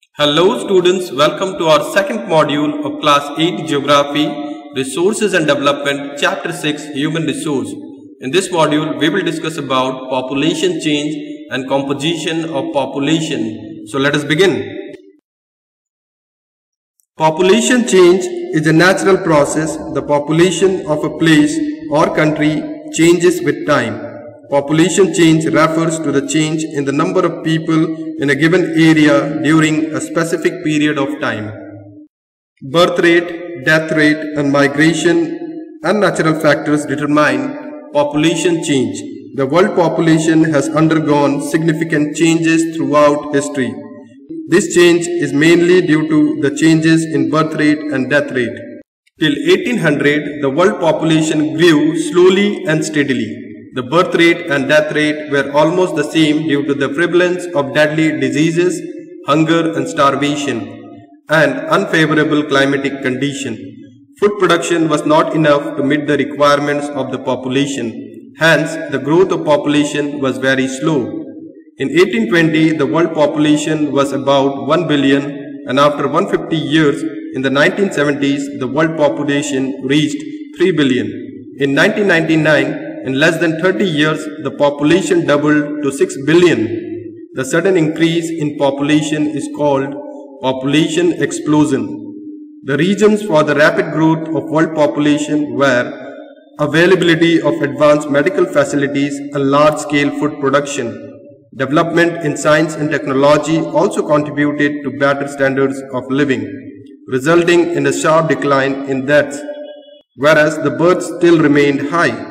Hello students, welcome to our second module of class 8 Geography, Resources and Development, Chapter 6 Human Resource. In this module, we will discuss about population change and composition of population. So let us begin. Population change is a natural process. The population of a place or country changes with time. Population change refers to the change in the number of people in a given area during a specific period of time. Birth rate, death rate, and migration and natural factors determine population change. The world population has undergone significant changes throughout history. This change is mainly due to the changes in birth rate and death rate. Till 1800, the world population grew slowly and steadily. The birth rate and death rate were almost the same due to the prevalence of deadly diseases, hunger and starvation, and unfavorable climatic condition. Food production was not enough to meet the requirements of the population. Hence, the growth of population was very slow. In 1820, the world population was about 1 billion, and after 150 years, in the 1970s, the world population reached 3 billion. In 1999, in less than 30 years, the population doubled to 6 billion. The sudden increase in population is called population explosion. The reasons for the rapid growth of world population were availability of advanced medical facilities and large-scale food production. Development in science and technology also contributed to better standards of living, resulting in a sharp decline in deaths, whereas the births still remained high.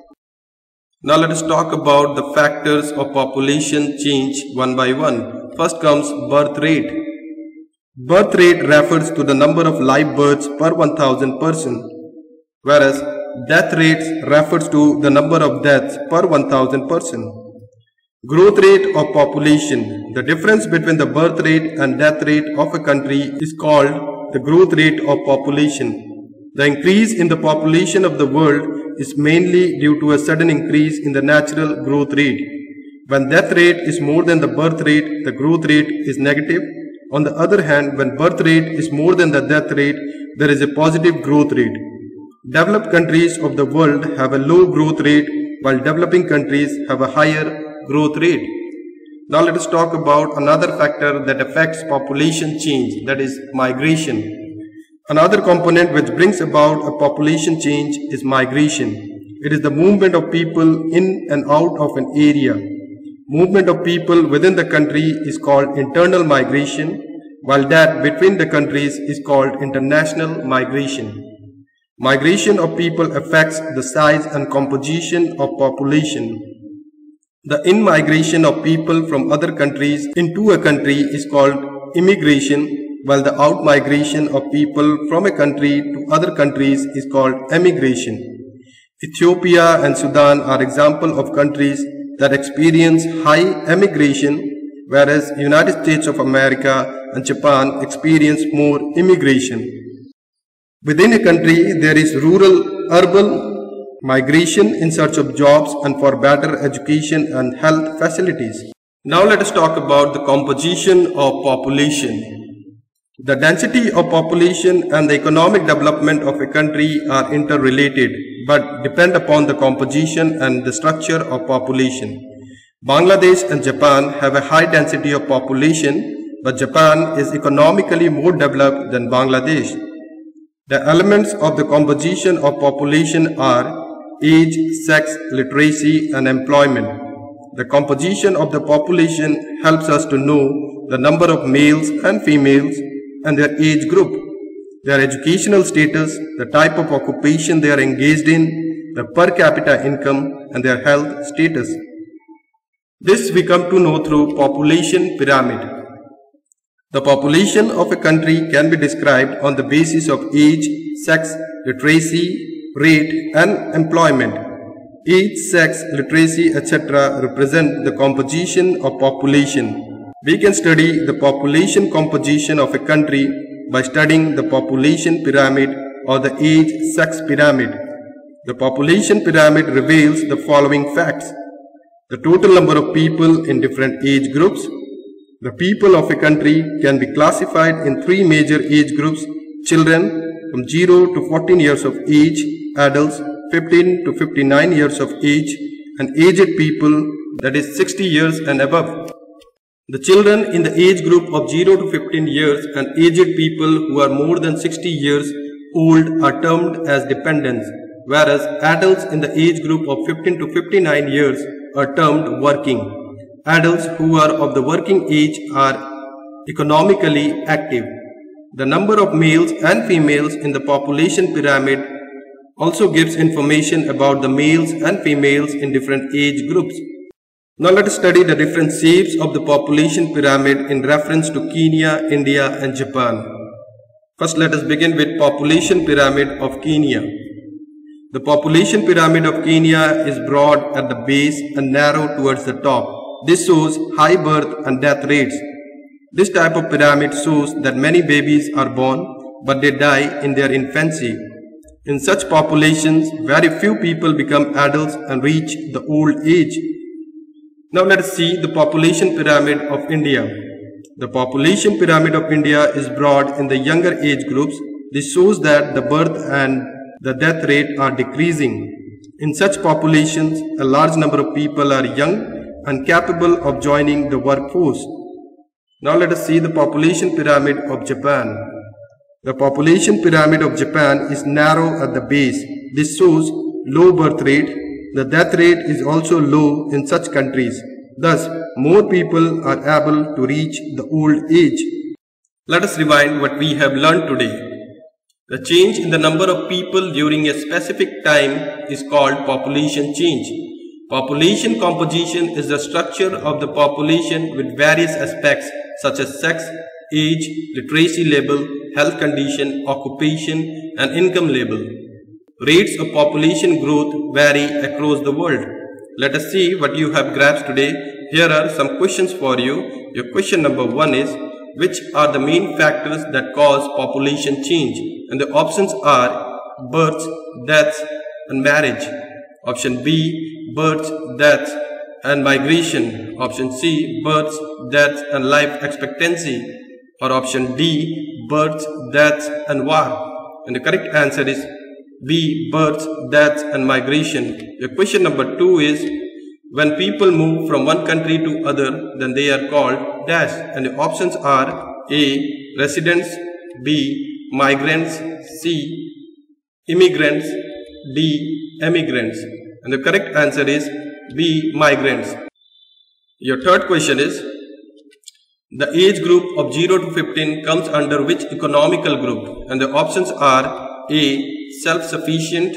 Now let us talk about the factors of population change one by one. First comes birth rate. Birth rate refers to the number of live births per 1000 persons, whereas death rates refers to the number of deaths per 1000 persons. Growth rate of population. The difference between the birth rate and death rate of a country is called the growth rate of population. The increase in the population of the world is mainly due to a sudden increase in the natural growth rate. When death rate is more than the birth rate, the growth rate is negative. On the other hand, when birth rate is more than the death rate, there is a positive growth rate. Developed countries of the world have a low growth rate, while developing countries have a higher growth rate. Now let us talk about another factor that affects population change, that is migration. Another component which brings about a population change is migration. It is the movement of people in and out of an area. Movement of people within the country is called internal migration, while that between the countries is called international migration. Migration of people affects the size and composition of population. The in-migration of people from other countries into a country is called immigration, while the out-migration of people from a country to other countries is called emigration. Ethiopia and Sudan are examples of countries that experience high emigration, whereas United States of America and Japan experience more immigration. Within a country, there is rural-urban migration in search of jobs and for better education and health facilities. Now let us talk about the composition of population. The density of population and the economic development of a country are interrelated, but depend upon the composition and the structure of population. Bangladesh and Japan have a high density of population, but Japan is economically more developed than Bangladesh. The elements of the composition of population are age, sex, literacy, and employment. The composition of the population helps us to know the number of males and females and their age group, their educational status, the type of occupation they are engaged in, the per capita income, and their health status. This we come to know through population pyramid. The population of a country can be described on the basis of age, sex, literacy, rate, and employment. Age, sex, literacy, etc. represent the composition of population. We can study the population composition of a country by studying the population pyramid or the age-sex pyramid. The population pyramid reveals the following facts: the total number of people in different age groups, The people of a country can be classified in three major age groups: children from 0 to 14 years of age, adults 15 to 59 years of age, and aged people, that is 60 years and above. The children in the age group of 0 to 15 years and aged people who are more than 60 years old are termed as dependents, whereas adults in the age group of 15 to 59 years are termed working. Adults who are of the working age are economically active. The number of males and females in the population pyramid also gives information about the males and females in different age groups. Now let us study the different shapes of the population pyramid in reference to Kenya, India and Japan. First, let us begin with population pyramid of Kenya. The population pyramid of Kenya is broad at the base and narrow towards the top. This shows high birth and death rates. This type of pyramid shows that many babies are born, but they die in their infancy. In such populations, very few people become adults and reach the old age. Now let us see the population pyramid of India. The population pyramid of India is broad in the younger age groups. This shows that the birth and the death rate are decreasing. In such populations, a large number of people are young and capable of joining the workforce. Now let us see the population pyramid of Japan. The population pyramid of Japan is narrow at the base. This shows low birth rate. The death rate is also low in such countries. Thus, more people are able to reach the old age. Let us rewind what we have learned today. The change in the number of people during a specific time is called population change. Population composition is the structure of the population with various aspects such as sex, age, literacy level, health condition, occupation, and income level. Rates of population growth vary across the world. Let us see what you have grasped today. Here are some questions for you. Your question number 1 is, which are the main factors that cause population change? And the options are births, deaths, and marriage. Option B, births, deaths, and migration. Option C, births, deaths, and life expectancy. Or option D, births, deaths, and war. And the correct answer is B, births, deaths, and migration. Your question number 2 is, when people move from one country to other, then they are called dash. And the options are A, residents, B, migrants, C, immigrants, D, emigrants. And the correct answer is B, migrants. Your third question is, the age group of 0 to 15 comes under which economical group? And the options are A, self-sufficient,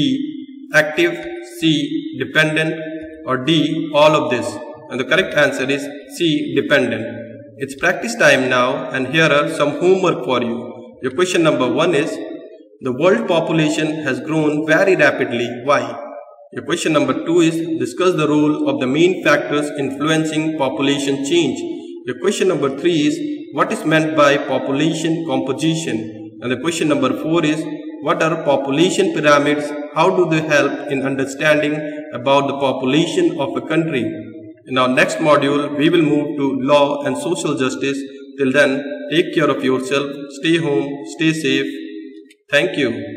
B, active, C, dependent, or D, all of this. And the correct answer is C, dependent. It's practice time now, and here are some homework for you. Your question number 1 is, the world population has grown very rapidly. Why? Your question number 2 is, discuss the role of the main factors influencing population change. Your question number 3 is, what is meant by population composition? And the question number 4 is, what are population pyramids? How do they help in understanding about the population of a country? In our next module, we will move to law and social justice. Till then, take care of yourself, stay home, stay safe. Thank you.